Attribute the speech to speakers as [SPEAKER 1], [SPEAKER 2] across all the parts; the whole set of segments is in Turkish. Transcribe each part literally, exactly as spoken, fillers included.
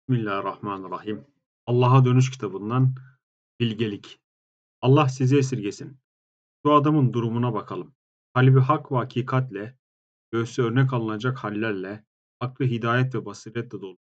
[SPEAKER 1] Bismillahirrahmanirrahim. Allah'a Dönüş kitabından bilgelik. Allah sizi esirgesin. Şu adamın durumuna bakalım. Kalbi hak ve hakikatle, göğsü örnek alınacak hallerle, aklı hidayet ve basiretle dolu.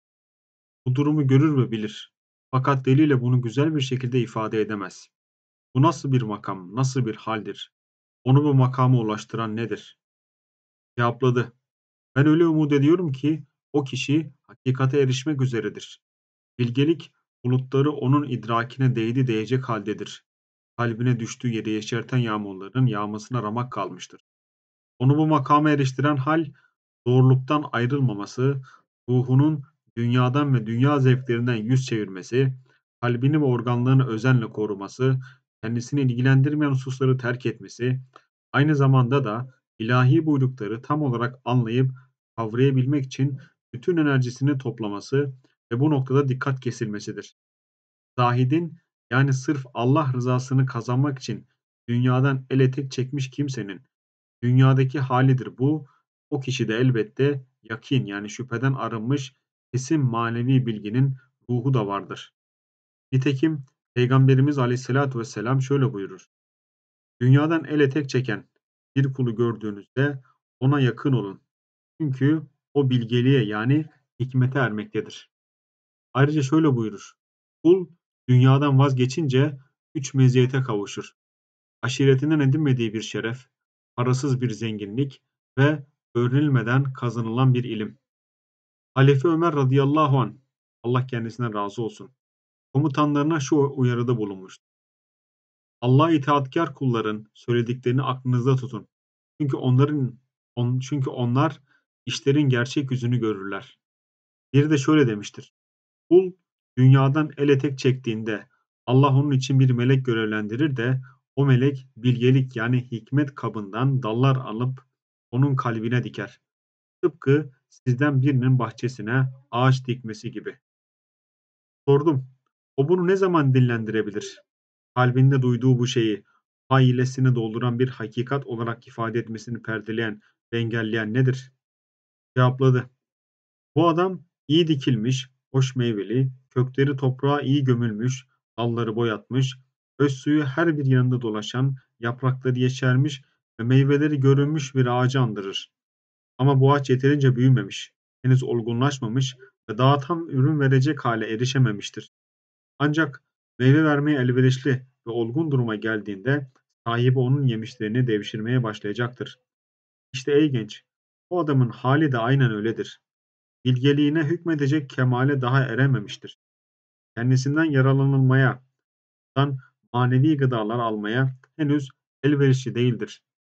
[SPEAKER 1] Bu durumu görür ve bilir. Fakat diliyle bunu güzel bir şekilde ifade edemez. Bu nasıl bir makam, nasıl bir haldir? Onu bu makama ulaştıran nedir? Cevapladı. Ben öyle umut ediyorum ki o kişi hakikate erişmek üzeredir. Bilgelik, bulutları onun idrakine değdi değecek haldedir. Kalbine düştüğü yeri yeşerten yağmurların yağmasına ramak kalmıştır. Onu bu makama eriştiren hal, doğruluktan ayrılmaması, ruhunun dünyadan ve dünya zevklerinden yüz çevirmesi, kalbini ve organlarını özenle koruması, kendisini ilgilendirmeyen hususları terk etmesi, aynı zamanda da ilahi buyrukları tam olarak anlayıp kavrayabilmek için bütün enerjisini toplaması ve bu noktada dikkat kesilmesidir. Zahidin, yani sırf Allah rızasını kazanmak için dünyadan el etek çekmiş kimsenin dünyadaki halidir bu. O kişi de elbette yakin, yani şüpheden arınmış kesin manevi bilginin ruhu da vardır. Nitekim Peygamberimiz Aleyhisselatü Vesselam şöyle buyurur: Dünyadan el etek çeken bir kulu gördüğünüzde ona yakın olun. Çünkü o bilgeliğe, yani hikmete ermektedir. Ayrıca şöyle buyurur: Kul dünyadan vazgeçince üç meziyete kavuşur. Aşiretinden edinmediği bir şeref, parasız bir zenginlik ve öğrenilmeden kazanılan bir ilim. Halife Ömer radıyallahu anh, Allah kendisinden razı olsun, komutanlarına şu uyarıda bulunmuştu: Allah'a itaatkar kulların söylediklerini aklınızda tutun. Çünkü onların on, çünkü onlar işlerin gerçek yüzünü görürler. Biri de şöyle demiştir: Kul dünyadan el etek çektiğinde Allah onun için bir melek görevlendirir de o melek bilgelik, yani hikmet kabından dallar alıp onun kalbine diker. Tıpkı sizden birinin bahçesine ağaç dikmesi gibi. Sordum: O bunu ne zaman dillendirebilir? Kalbinde duyduğu bu şeyi ailesini dolduran bir hakikat olarak ifade etmesini perdeleyen ve engelleyen nedir? Cevapladı: Bu adam iyi dikilmiş, hoş meyveli, kökleri toprağa iyi gömülmüş, dalları boyatmış, öz suyu her bir yanında dolaşan, yaprakları yeşermiş ve meyveleri görünmüş bir ağacı andırır. Ama bu ağaç yeterince büyümemiş, henüz olgunlaşmamış ve daha tam ürün verecek hale erişememiştir. Ancak meyve vermeye elverişli ve olgun duruma geldiğinde sahibi onun yemişlerini devşirmeye başlayacaktır. İşte ey genç, o adamın hali de aynen öyledir. Bilgeliğine hükmedecek kemale daha erememiştir. Kendisinden yararlanılmaya, dan manevi gıdalar almaya henüz elverişli değildir.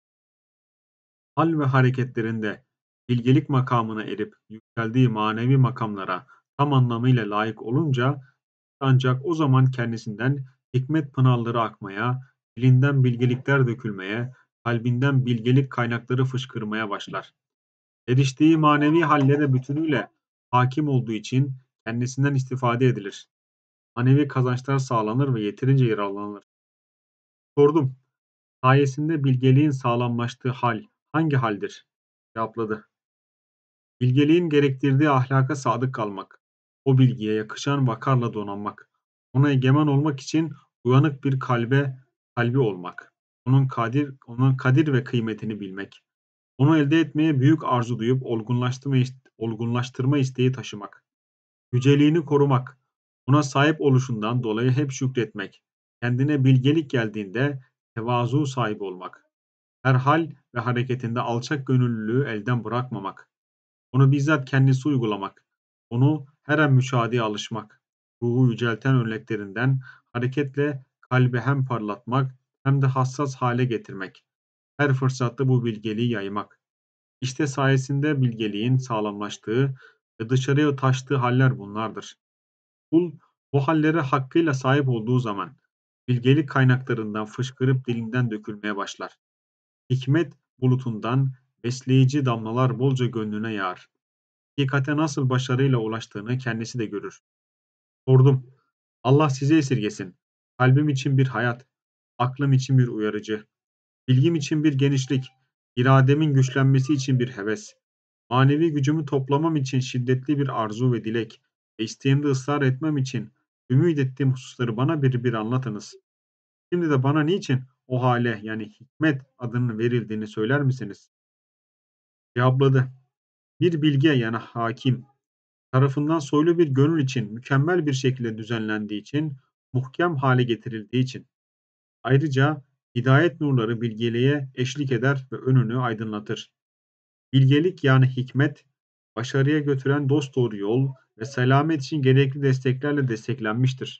[SPEAKER 1] Hal ve hareketlerinde bilgelik makamına erip yükseldiği manevi makamlara tam anlamıyla layık olunca ancak o zaman kendisinden hikmet pınarları akmaya, dilinden bilgelikler dökülmeye, kalbinden bilgelik kaynakları fışkırmaya başlar. Eriştiği manevi hallere bütünüyle hakim olduğu için kendisinden istifade edilir. Manevi kazançlar sağlanır ve yeterince yararlanılır. Sordum: Sayesinde bilgeliğin sağlamlaştığı hal hangi haldir? Cevapladı: Bilgeliğin gerektirdiği ahlaka sadık kalmak, o bilgiye yakışan vakarla donanmak, ona egemen olmak için uyanık bir kalbe kalbi olmak, onun kadir, onun kadir ve kıymetini bilmek, onu elde etmeye büyük arzu duyup olgunlaştırma, olgunlaştırma isteği taşımak, yüceliğini korumak, ona sahip oluşundan dolayı hep şükretmek, kendine bilgelik geldiğinde tevazu sahibi olmak, her hal ve hareketinde alçak gönüllülüğü elden bırakmamak, onu bizzat kendisi uygulamak, onu her an müşahedeye alışmak, ruhu yücelten örneklerinden hareketle kalbi hem parlatmak hem de hassas hale getirmek, her fırsatta bu bilgeliği yaymak. İşte sayesinde bilgeliğin sağlamlaştığı ve dışarıya taştığı haller bunlardır. Kul bu hallere hakkıyla sahip olduğu zaman bilgelik kaynaklarından fışkırıp dilinden dökülmeye başlar. Hikmet bulutundan besleyici damlalar bolca gönlüne yağar. Hakikate nasıl başarıyla ulaştığını kendisi de görür. Sordum: Allah sizi esirgesin. Kalbim için bir hayat, aklım için bir uyarıcı, bilgim için bir genişlik, irademin güçlenmesi için bir heves, manevi gücümü toplamam için şiddetli bir arzu ve dilek, ve isteğimde ısrar etmem için ümit ettiğim hususları bana bir bir anlatınız. Şimdi de bana niçin o hale yani hikmet adının verildiğini söyler misiniz? Cevapladı. Bir bilge yani hakim tarafından soylu bir gönül için mükemmel bir şekilde düzenlendiği için, muhkem hale getirildiği için. Ayrıca hidayet nurları bilgeliğe eşlik eder ve önünü aydınlatır. Bilgelik yani hikmet, başarıya götüren dosdoğru yol ve selamet için gerekli desteklerle desteklenmiştir.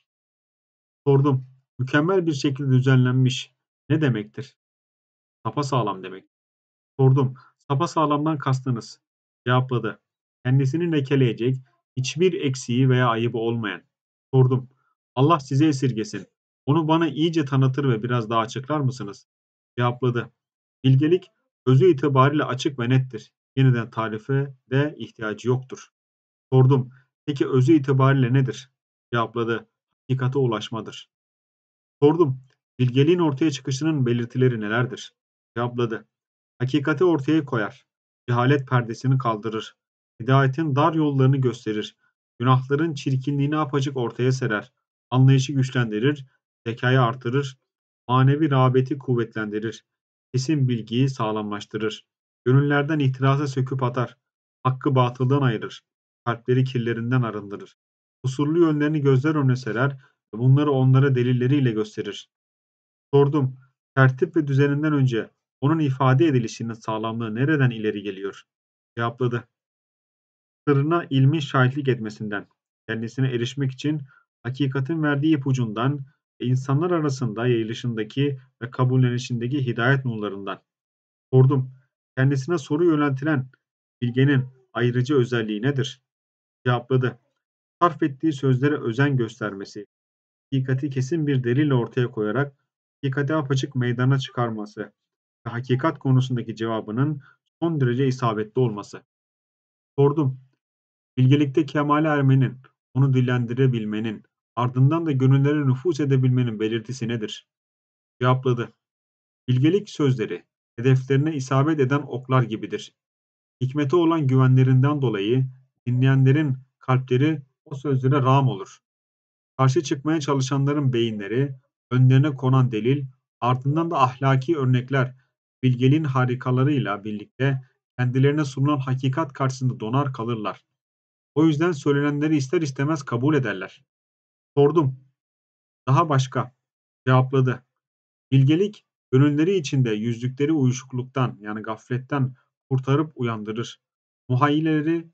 [SPEAKER 1] Sordum. Mükemmel bir şekilde düzenlenmiş ne demektir? Sapasağlam demek. Sordum. Sapasağlamdan kastınız? Cevapladı. Kendisini lekeleyecek, hiçbir eksiği veya ayıbı olmayan. Sordum. Allah sizi esirgesin. Onu bana iyice tanıtır ve biraz daha açıklar mısınız? Cevapladı. Bilgelik özü itibariyle açık ve nettir. Yeniden tarife de ihtiyacı yoktur. Sordum. Peki özü itibariyle nedir? Cevapladı. Hakikate ulaşmadır. Sordum. Bilgeliğin ortaya çıkışının belirtileri nelerdir? Cevapladı. Hakikati ortaya koyar. Cehalet perdesini kaldırır. Hidayetin dar yollarını gösterir. Günahların çirkinliğini apaçık ortaya serer. Anlayışı güçlendirir. Zekayı artırır. Manevi rağbeti kuvvetlendirir. Kesin bilgiyi sağlamlaştırır. Gönüllerden ihtirası söküp atar. Hakkı batıldan ayırır. Kalpleri kirlerinden arındırır. Kusurlu yönlerini gözler önüne serer ve bunları onlara delilleriyle gösterir. Sordum. Tertip ve düzeninden önce onun ifade edilişinin sağlamlığı nereden ileri geliyor? Cevapladı. Sırrına ilmin şahitlik etmesinden, kendisine erişmek için hakikatin verdiği ipucundan ve insanlar arasında yayılışındaki ve kabullenişindeki hidayet nurlarından. Sordum. Kendisine soru yöneltilen bilgenin ayrıcı özelliği nedir? Cevapladı. Sarf ettiği sözlere özen göstermesi, hakikati kesin bir delille ortaya koyarak hakikati apaçık meydana çıkarması ve hakikat konusundaki cevabının son derece isabetli olması. Sordum. Bilgelikte kemale ermenin, onu dillendirebilmenin, ardından da gönüllere nüfuz edebilmenin belirtisi nedir? Cevapladı. Bilgelik sözleri, hedeflerine isabet eden oklar gibidir. Hikmete olan güvenlerinden dolayı dinleyenlerin kalpleri o sözlere rağm olur. Karşı çıkmaya çalışanların beyinleri, önlerine konan delil, ardından da ahlaki örnekler, bilgeliğin harikalarıyla birlikte kendilerine sunulan hakikat karşısında donar kalırlar. O yüzden söylenenleri ister istemez kabul ederler. Sordum. Daha başka. Cevapladı. Bilgelik, gönülleri içinde yüzdükleri uyuşukluktan yani gafletten kurtarıp uyandırır. Muhayyileleri,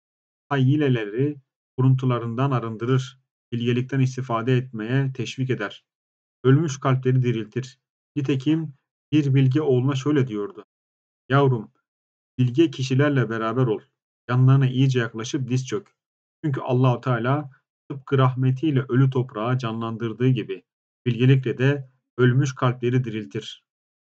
[SPEAKER 1] hayyileleri kuruntularından arındırır. Bilgelikten istifade etmeye teşvik eder. Ölmüş kalpleri diriltir. Nitekim bir bilge oğluna şöyle diyordu. Yavrum, bilge kişilerle beraber ol. Yanlarına iyice yaklaşıp diz çök. Çünkü Allahu Teala tıpkı rahmetiyle ölü toprağı canlandırdığı gibi bilgelikle de ölmüş kalpleri diriltir.